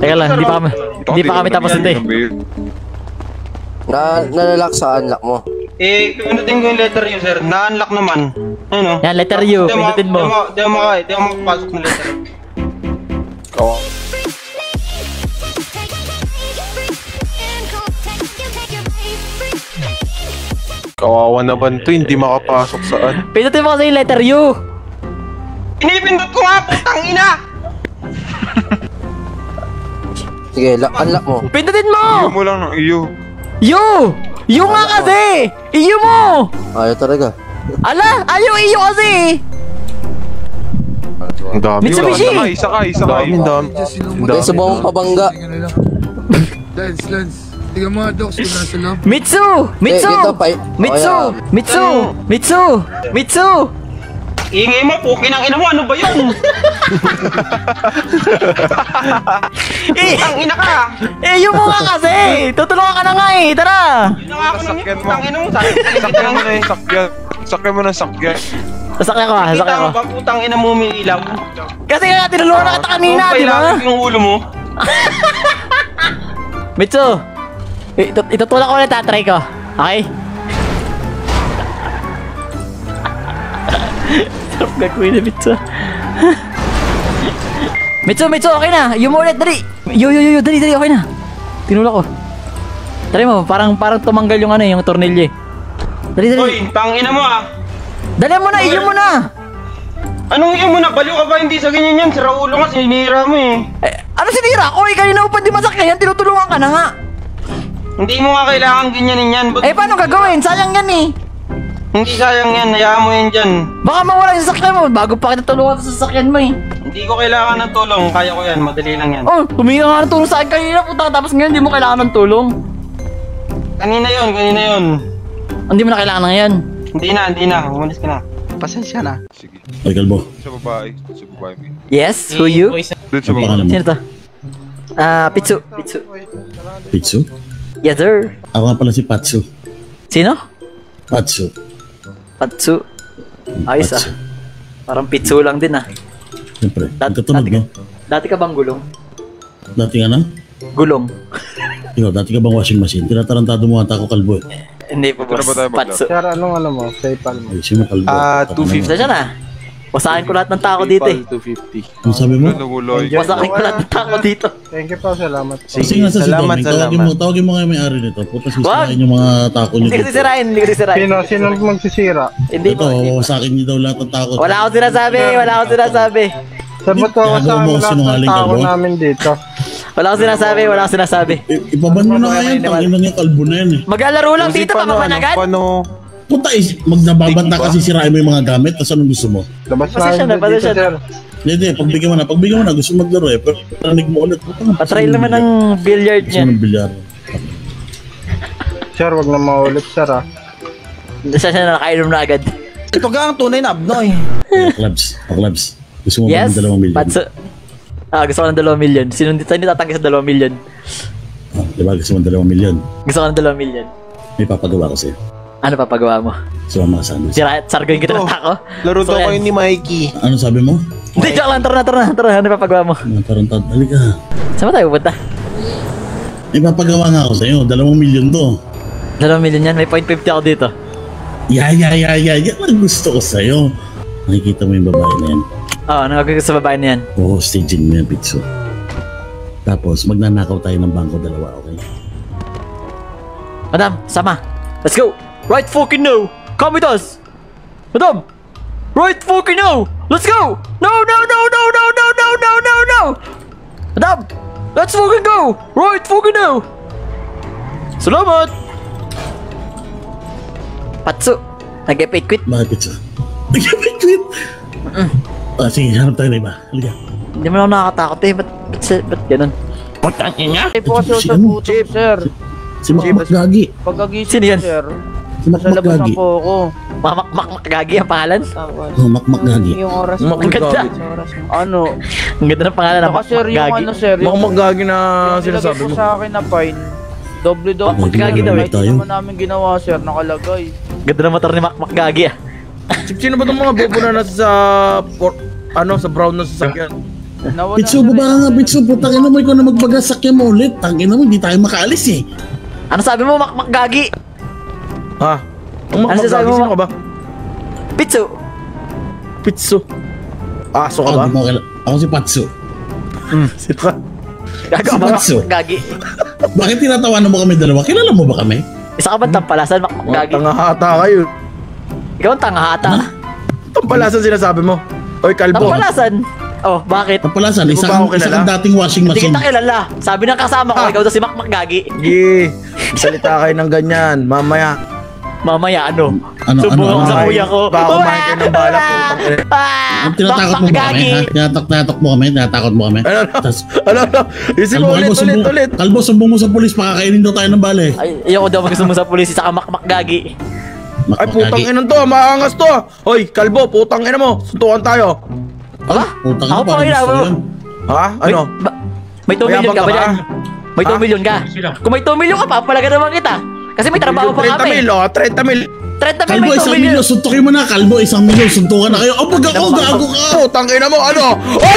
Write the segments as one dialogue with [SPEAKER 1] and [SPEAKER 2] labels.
[SPEAKER 1] Teka lang, hindi pa kami tapos ito eh.
[SPEAKER 2] Nalalak sa unlock mo.
[SPEAKER 3] Pinutin ko yung letter U, sir. Na-unlock naman. Ano?
[SPEAKER 1] Yan, letter U. Pinutin mo.
[SPEAKER 3] Di mo makapasok ng letter U.
[SPEAKER 4] Kawawa naman to, hindi makapasok saan.
[SPEAKER 1] Pinutin mo kasi yung letter U.
[SPEAKER 3] Pinipindot ko nga, putang ina!
[SPEAKER 2] Sige, unlock mo.
[SPEAKER 1] Pindutin mo!
[SPEAKER 4] Iyo mo lang ng iyo.
[SPEAKER 1] U! U nga kasi! Iyo mo!
[SPEAKER 2] Ayaw talaga.
[SPEAKER 1] Ala! Ayaw iyo kasi!
[SPEAKER 4] Ang dami.
[SPEAKER 1] Mitsubishi!
[SPEAKER 4] Isa ka. Ang dami.
[SPEAKER 2] Hindi, subukan mong pabangga.
[SPEAKER 5] Lance. Tingnan mo nga, Docs, kung nasa loob.
[SPEAKER 1] Mitsu! Mitsu!
[SPEAKER 3] Ingay mo, pukin ang ina mo, ano ba yun? Ang ina ka!
[SPEAKER 1] Iyo mo nga kasi! Tutulungan ka na nga eh! Tara!
[SPEAKER 3] Yun na nga ako nang
[SPEAKER 4] Sakyan mo.
[SPEAKER 3] putang ina mo,
[SPEAKER 4] Sakyan mo na yung sakyan. Sakyan mo na sakyan.
[SPEAKER 1] Sasakyan ko.
[SPEAKER 3] Kita mo ba putang ina mo umiilaw?
[SPEAKER 1] Kasi nga, tinulungan na kita kanina, di ba?
[SPEAKER 3] Kailangan yung ulo mo.
[SPEAKER 1] Mitsu! Itutulak ko ulit, tatry ko. Okay? Sarap gagawin na, Mitsu. Mitsu, okay na. Yung ulit, dali. Dali, okay na. Tinulak ko. Try mo, parang tumanggal yung ano, yung tornilyo eh. Dali.
[SPEAKER 3] Hoy, tang ina mo ah.
[SPEAKER 1] Dali mo na, iyo mo na.
[SPEAKER 3] Anong iyo mo na? Baliw ka ba? Hindi sa ganyan yan. Sira ulo nga, sinira mo eh.
[SPEAKER 1] Ano sinira ko eh? Kanina upad di masakyan yan, tinutulungan ka na nga.
[SPEAKER 3] Hindi mo nga kailangan ganyanin yan.
[SPEAKER 1] Paano gagawin? Sayang yan eh.
[SPEAKER 3] Hindi sayang yan, hayaan mo yan dyan.
[SPEAKER 1] Baka mawala yung sasakyan mo, bago pa kita tulungan sa sasakyan mo eh.
[SPEAKER 3] Hindi ko kailangan ng tulong, kaya ko yan, madali lang yan.
[SPEAKER 1] Oh, humingi nga ng tulong sa akin kanina, puta, tapos ngayon hindi mo kailangan ng tulong.
[SPEAKER 3] Kanina yun.
[SPEAKER 1] Hindi mo na kailangan ng yan.
[SPEAKER 3] Hindi na, umalis ka na.
[SPEAKER 6] Pasensya na.
[SPEAKER 4] Sige.
[SPEAKER 7] Ay, kalbo.
[SPEAKER 4] Sa babae mo.
[SPEAKER 1] Yes, who you?
[SPEAKER 4] Doon sa babae.
[SPEAKER 7] Pangalan mo?
[SPEAKER 1] Sino to? Pitsu.
[SPEAKER 7] Pitsu?
[SPEAKER 1] Yes, sir.
[SPEAKER 7] Ako nga pala si Patsu.
[SPEAKER 1] Sino?
[SPEAKER 7] Patsu.
[SPEAKER 1] Patsu. Ayos ah. Parang pitsu lang din ah.
[SPEAKER 7] Siyempre, magkatunod mo.
[SPEAKER 1] Dati ka bang gulong?
[SPEAKER 7] Dati nga na?
[SPEAKER 1] Gulong.
[SPEAKER 7] Ikaw, dati ka bang washing machine? Tinatarantado mo ata ako kalbo eh.
[SPEAKER 1] Hindi po boss. Patsu.
[SPEAKER 6] Sir, anong ano mo? PayPal mo?
[SPEAKER 7] Ay, sino kalbo?
[SPEAKER 4] 250.
[SPEAKER 1] Saan siya na? Wasakin ko lahat ng tao dito eh.
[SPEAKER 4] 250.
[SPEAKER 7] Ano sabi mo?
[SPEAKER 1] Wasakin ko lahat ng tao dito.
[SPEAKER 6] Thank you po, salamat po.
[SPEAKER 7] Kasi nga sa si Doming, tawagin mo kayo may-ari nito. Puta sisirain yung mga tako niyo
[SPEAKER 1] Hindi ko sisirain.
[SPEAKER 6] Sino magsisira?
[SPEAKER 1] Hindi po.
[SPEAKER 7] Ito, wasakin niyo daw lahat ng tako.
[SPEAKER 1] Wala akong sinasabi.
[SPEAKER 6] Sabat ko
[SPEAKER 7] Gago
[SPEAKER 6] sa
[SPEAKER 7] mo,
[SPEAKER 6] lahat ng
[SPEAKER 7] sinungaling ka,
[SPEAKER 6] tao
[SPEAKER 7] bro.
[SPEAKER 6] namin dito.
[SPEAKER 1] Wala akong sinasabi.
[SPEAKER 7] Ipaban mo na nga yan, tangin lang yung kalbo na yan eh.
[SPEAKER 1] Maglalaro lang dito, papapanagan.
[SPEAKER 7] Punta magnababanta kasi sirain mo yung mga gamit, tapos anong gusto mo?
[SPEAKER 6] Labas
[SPEAKER 1] Pasensya na,
[SPEAKER 6] na dito, sir.
[SPEAKER 7] Hindi, pagbigyan mo na, gusto maglaro eh, pero narinig mo ulit.
[SPEAKER 1] Patry naman ng billiard
[SPEAKER 7] Gusto
[SPEAKER 1] niya.
[SPEAKER 7] mo ng bilyar.
[SPEAKER 6] Sir, wag na maulit, sir ah.
[SPEAKER 1] Siya na nakainom na agad.
[SPEAKER 8] Ito ga ang tunay na abnoy.
[SPEAKER 7] Paklabs. Gusto mo ba
[SPEAKER 1] Yes,
[SPEAKER 7] ng 2 million?
[SPEAKER 1] Patsu. Gusto ko ng 2 million. Sino tatanggi sa 2 million?
[SPEAKER 7] Diba, gusto mo ng 2 million?
[SPEAKER 1] Gusto ko ng 2 million.
[SPEAKER 7] May papagawa ko sa'yo.
[SPEAKER 1] Ano papagawa mo?
[SPEAKER 7] Gusto mo mga sandwich.
[SPEAKER 1] Sargoyin kita ng tako?
[SPEAKER 4] Laro daw kayo ni Mikey.
[SPEAKER 7] Ano sabi mo?
[SPEAKER 1] Hindi, joke lang. Tara. Ano papagawa mo?
[SPEAKER 7] Mga tarantad. Halika.
[SPEAKER 1] Saan ba tayo pupunta?
[SPEAKER 7] May papagawa nga ako sa'yo. 2 million to.
[SPEAKER 1] 2 million yan. May 0.50 ako dito.
[SPEAKER 7] Yan ang gusto ko sa'yo. Nakikita mo yung babae na yan.
[SPEAKER 1] Oo, nangagay ko sa babae na yan.
[SPEAKER 7] Oo, staging mo yan, Pitso. Tapos, magnanakaw tayo ng bangko 2, okay?
[SPEAKER 1] Madam, sama. Let's go. Right fucking no. Come with us. Madam. Right fucking no. Let's go. No. Madam. Let's fucking go. Right fucking no. Salamat. Patsu. Nag-epic quit.
[SPEAKER 7] Bakit, Pitso? Nag-quit. Sige, hanap tayo na iba. Halika.
[SPEAKER 1] Hindi mo lang nakakatakot eh. Ba't ganun?
[SPEAKER 8] Putang ina.
[SPEAKER 7] Si ano?
[SPEAKER 6] Chief, sir.
[SPEAKER 7] Si Makmak Gagi.
[SPEAKER 6] Pagkagising
[SPEAKER 1] Sino yan?
[SPEAKER 6] sir.
[SPEAKER 7] Si Makmak Gagi.
[SPEAKER 6] po ako.
[SPEAKER 1] Makmakgagi ang pangalan?
[SPEAKER 7] Oh, Makmak Gagi.
[SPEAKER 6] Yung oras
[SPEAKER 1] Ang ganda.
[SPEAKER 6] Ano?
[SPEAKER 1] Ang ganda ng pangalan ng
[SPEAKER 6] Saka sir, yung
[SPEAKER 1] Makmakgagi.
[SPEAKER 6] ano sir.
[SPEAKER 8] Baka magagi na
[SPEAKER 6] Yung
[SPEAKER 8] sinasabi
[SPEAKER 6] nilagay
[SPEAKER 8] mo.
[SPEAKER 6] po sa akin na fine. Doble-doble.
[SPEAKER 1] Makmakgagi daw eh.
[SPEAKER 6] Kahit di naman namin ginawa sir, nakalagay.
[SPEAKER 1] Ganda ng motor ni Makmakgagi ah.
[SPEAKER 8] Sino ba itong mga bobo na nasa sa brown na sasakyan?
[SPEAKER 6] Nawala
[SPEAKER 7] Pitso,
[SPEAKER 6] na
[SPEAKER 7] baba
[SPEAKER 6] rin.
[SPEAKER 7] ka nga, Pitso. Putang ina mo, ikaw na magbagasakyan mo ulit. Tangin mo, hindi tayo makaalis eh.
[SPEAKER 1] Ano sabi mo, makgagi?
[SPEAKER 8] Ha? Ang
[SPEAKER 1] Ano sasabi mo?
[SPEAKER 8] sino ka ba?
[SPEAKER 1] Pitso.
[SPEAKER 8] Pitso. Aso ka ba?
[SPEAKER 7] Ako, ako si Patso.
[SPEAKER 8] Sino ka?
[SPEAKER 1] Gago
[SPEAKER 7] Si
[SPEAKER 1] ba,
[SPEAKER 7] Patso.
[SPEAKER 1] makgagi?
[SPEAKER 7] Bakit tinatawanan mo kami dalawa? Kilala mo ba kami?
[SPEAKER 1] Isa ka ba tampalasan, makgagi?
[SPEAKER 8] Tangahata kayo.
[SPEAKER 1] Ikaw ang tangahata.
[SPEAKER 8] Tampalasan sinasabi mo. Oy, kalbo.
[SPEAKER 1] Tampalasan? Oh, bakit?
[SPEAKER 7] Kapalasan,
[SPEAKER 8] Hindi mo
[SPEAKER 7] isa
[SPEAKER 8] ba ako
[SPEAKER 7] kang
[SPEAKER 8] kilala?
[SPEAKER 7] dating washing
[SPEAKER 1] Hindi
[SPEAKER 7] machine.
[SPEAKER 1] kita kilala. Sabi ng kasama ko, ikaw daw si makgagi.
[SPEAKER 8] Sige. Salita kayo ng ganyan. Mamaya.
[SPEAKER 1] Mamaya ano?
[SPEAKER 7] Ano,
[SPEAKER 1] Subukan
[SPEAKER 7] ano,
[SPEAKER 1] sa
[SPEAKER 7] ano?
[SPEAKER 1] kuya ko.
[SPEAKER 8] Baka kumain kayo ng balak po.
[SPEAKER 7] Ang tinatakot mo ba kami? Ha? Tinatakot mo kami? Tinatakot mo kami?
[SPEAKER 8] Ano?
[SPEAKER 7] Tas-
[SPEAKER 8] Ano? Isip mo ulit.
[SPEAKER 7] Kalbo, sumbong mo sa polis, pakakainin daw tayo ng bale.
[SPEAKER 1] Ay, ayoko daw magsumo sa pulis, isa ka makgagi.
[SPEAKER 8] Ay, putang ina to. Maangas to. Hoy, kalbo, putang ina mo. Suntukan tayo.
[SPEAKER 1] Aba?
[SPEAKER 7] Putang
[SPEAKER 1] Ako
[SPEAKER 7] ina,
[SPEAKER 1] pa
[SPEAKER 7] parang
[SPEAKER 1] kailangan
[SPEAKER 7] gusto
[SPEAKER 1] mo.
[SPEAKER 7] yan.
[SPEAKER 8] Ha? Ano?
[SPEAKER 1] May 2 million ka ba
[SPEAKER 8] Mayabang ka
[SPEAKER 1] dyan? May 2
[SPEAKER 8] Ha?
[SPEAKER 1] million ka? Kung may 2 million ka, papalaga naman kita. Kasi may trabaho pa
[SPEAKER 8] 30
[SPEAKER 1] kami.
[SPEAKER 8] mil, oh. 30 mil.
[SPEAKER 1] 30
[SPEAKER 7] Kalbo,
[SPEAKER 1] may 2
[SPEAKER 7] 1
[SPEAKER 1] million.
[SPEAKER 7] milyon. Suntukin mo na, Kalbo. 1 milyon. Suntukan na kayo. Oh, pag ako, gago ka.
[SPEAKER 8] Putang ina mo, ano? Hoy!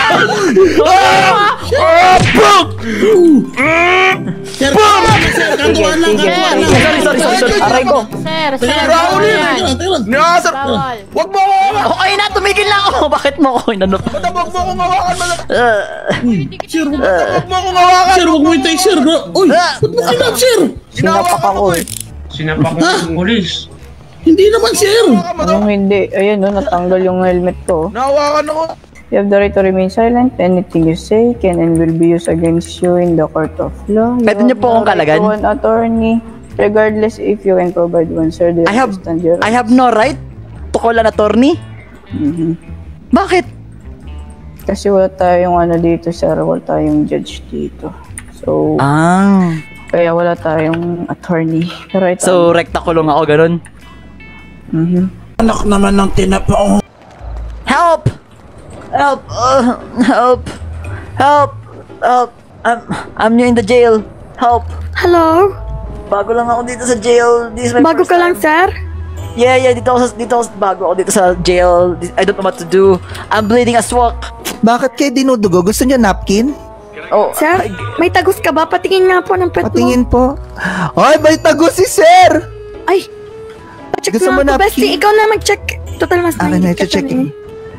[SPEAKER 7] Sir, sir, katuan lang, katuan lang.
[SPEAKER 1] Sorry. Aray ko.
[SPEAKER 9] Sir,
[SPEAKER 8] Raul, Nasar!
[SPEAKER 9] Bawal.
[SPEAKER 8] Wag mo ako hawakan!
[SPEAKER 1] Okay na, tumigil na ako. Bakit mo ako inanok?
[SPEAKER 8] Wag mo akong hawakan!
[SPEAKER 7] Sir,
[SPEAKER 8] Wag mo akong hawakan!
[SPEAKER 7] sir, huwag mo itay, sir. Uy, ba't mo kinap, sir?
[SPEAKER 8] Sinapak ako eh.
[SPEAKER 5] Sinapak ko ng polis.
[SPEAKER 7] Hindi naman, sir.
[SPEAKER 6] Anong hindi? Ayan no, natanggal yung helmet ko.
[SPEAKER 8] Nahawakan ako!
[SPEAKER 6] You have the right to remain silent. Anything you say can and will be used against you in the court of law. You
[SPEAKER 1] Pwede niyo po akong
[SPEAKER 6] have the right
[SPEAKER 1] kalagan?
[SPEAKER 6] to an attorney, regardless if you can provide one, sir. Do you
[SPEAKER 1] I have
[SPEAKER 6] understand your
[SPEAKER 1] I have no right to call an attorney? Bakit?
[SPEAKER 6] Kasi wala tayong ano dito, sir. Wala tayong judge dito. So, kaya wala tayong attorney. Right.
[SPEAKER 1] So, rekta kulong ako, ganun?
[SPEAKER 8] Anak naman ng tinapa.
[SPEAKER 1] Help! Help! Help! Help! Help! I'm new in the jail. Help!
[SPEAKER 9] Hello?
[SPEAKER 1] Bago lang ako dito sa jail. This is my
[SPEAKER 9] Bago
[SPEAKER 1] first
[SPEAKER 9] ka lang,
[SPEAKER 1] time.
[SPEAKER 9] sir?
[SPEAKER 1] Yeah, bago ako dito sa jail. I don't know what to do. I'm bleeding as fuck.
[SPEAKER 10] Bakit kayo dinudugo? Gusto niyo napkin?
[SPEAKER 1] Oh,
[SPEAKER 9] Sir, may tagos ka ba? Patingin nga po ng pet mo.
[SPEAKER 10] Patingin po. Ay, may tago si sir!
[SPEAKER 9] Ay! Check
[SPEAKER 10] Gusto
[SPEAKER 9] na
[SPEAKER 10] mo
[SPEAKER 9] ako,
[SPEAKER 10] napkin?
[SPEAKER 9] bestie. Ikaw na mag-check. Total, mas
[SPEAKER 10] Akin na,
[SPEAKER 9] mahilig ka
[SPEAKER 10] check.
[SPEAKER 9] sa akin.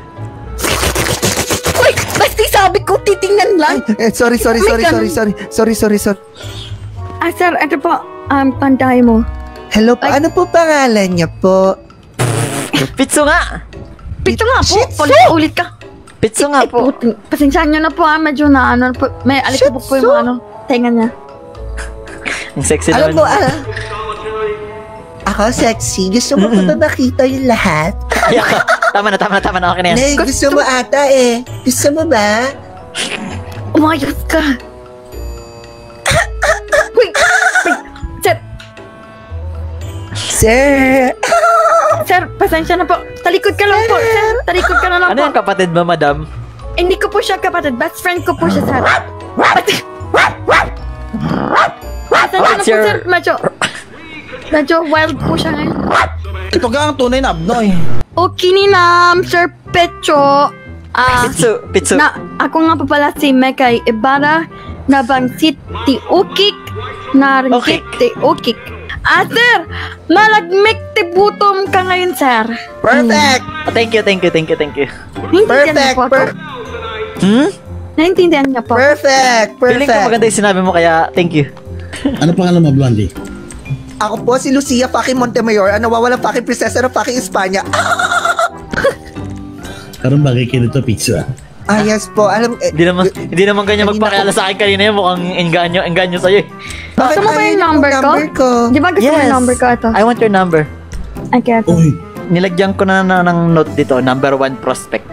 [SPEAKER 9] Uy! Bestie, sabi ko, titingnan lang.
[SPEAKER 10] Sorry.
[SPEAKER 9] Ah, sir, ito po. Pantay mo.
[SPEAKER 10] Hello po, ano po pangalan niya po?
[SPEAKER 1] Pitso nga!
[SPEAKER 9] Pito nga po. Ulit ka.
[SPEAKER 1] Pitso nga po.
[SPEAKER 9] Pasensyahan nyo na po medyo na ano po. May alikabok po yung ano. Tenga niya.
[SPEAKER 1] Ang sexy
[SPEAKER 10] Alam
[SPEAKER 1] naman.
[SPEAKER 10] mo, ako sexy. Gusto mo ko na nakita yung lahat?
[SPEAKER 1] Ay, tama na. Okay na yan.
[SPEAKER 10] Nay, gusto mo ata eh. Gusto mo ba?
[SPEAKER 9] Umayos ka. Wait. Sir,
[SPEAKER 10] Sir!
[SPEAKER 9] sir, pasensya na po. Talikod ka lang po, sir. Talikod ka na lang
[SPEAKER 1] Ano
[SPEAKER 9] po.
[SPEAKER 1] yung kapatid mo, madam?
[SPEAKER 9] Hindi ko po siya kapatid. Best friend ko po siya, sir. Pasensya na po,
[SPEAKER 1] Sir.
[SPEAKER 9] sir. Medyo wild po siya ngayon.
[SPEAKER 8] Ito ka ang tunay na abnoy.
[SPEAKER 9] Okay ni Nam, Sir Pecho.
[SPEAKER 1] Pitso.
[SPEAKER 9] Ako nga pa pala si Mekay Ibarra na bangsit ti Ukik na ringgit ti Ukik. Sir, malagmik ti butom ka ngayon, sir.
[SPEAKER 10] Perfect!
[SPEAKER 1] Thank you.
[SPEAKER 9] Naintindihan niyo po ako? Naintindihan niyo po?
[SPEAKER 10] Perfect!
[SPEAKER 1] Feeling ko maganda yung sinabi mo, kaya thank you.
[SPEAKER 7] Ano pangalan mo, Blondie?
[SPEAKER 10] Ako po si Lucia fucking Montemayor, ang nawawalang fucking prinsesa ng fucking Espanya.
[SPEAKER 7] Karang bagay kayo nito, pizza.
[SPEAKER 10] Yes po, alam...
[SPEAKER 1] Hindi naman ganyan magpakilala sa akin kanina yun. Mukhang engganyo sa'yo eh.
[SPEAKER 9] Gusto mo ba yung number ko? Di ba gusto mo yung number ko ito?
[SPEAKER 1] I want your number.
[SPEAKER 9] Okay.
[SPEAKER 7] Uy,
[SPEAKER 1] Nilagyan ko na ng note dito, number 1 prospect.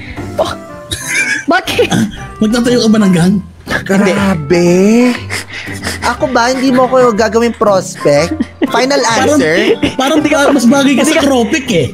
[SPEAKER 9] Bakit?
[SPEAKER 7] magtatayo ka ba ng gang?
[SPEAKER 10] Grabe! Ako ba, hindi mo ko gagawin prospect? Final answer?
[SPEAKER 7] Parang mas bagay ka sa Kropik eh.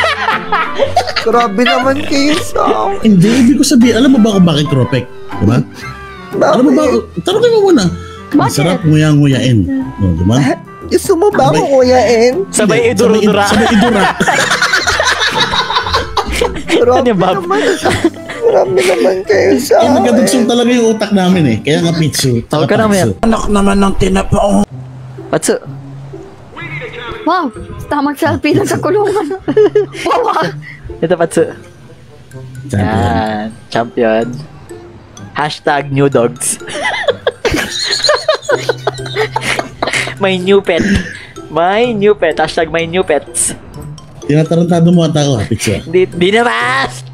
[SPEAKER 10] Grabe naman kayo sa...
[SPEAKER 7] Hindi, ibig ko sabihin, alam mo ba kung bakit Kropik? Diba? Alam mo ba, tanongin mo muna. Masarap nguya-nguyain. Diba?
[SPEAKER 10] Gusto mo ba ako kuyain?
[SPEAKER 1] Sabay idura-dura.
[SPEAKER 7] Sabay idura.
[SPEAKER 1] Ano yung bab?
[SPEAKER 10] Marami naman kayo sa
[SPEAKER 7] Eh, nagkadugsong talaga yung utak namin eh. Kaya nga Pitsu.
[SPEAKER 1] Tawag ka na, Mer.
[SPEAKER 10] Anak naman ng tinapa.
[SPEAKER 1] Patso.
[SPEAKER 9] Wow, tamang selfie lang sa kulungan. Wow, ah.
[SPEAKER 1] Ito, Patso. Yan. Champion. Hashtag new dogs. My new pet. My new pet. Hashtag my new pets.
[SPEAKER 7] Tinatarantado mo ata ako, Pitsu.
[SPEAKER 1] Di naman!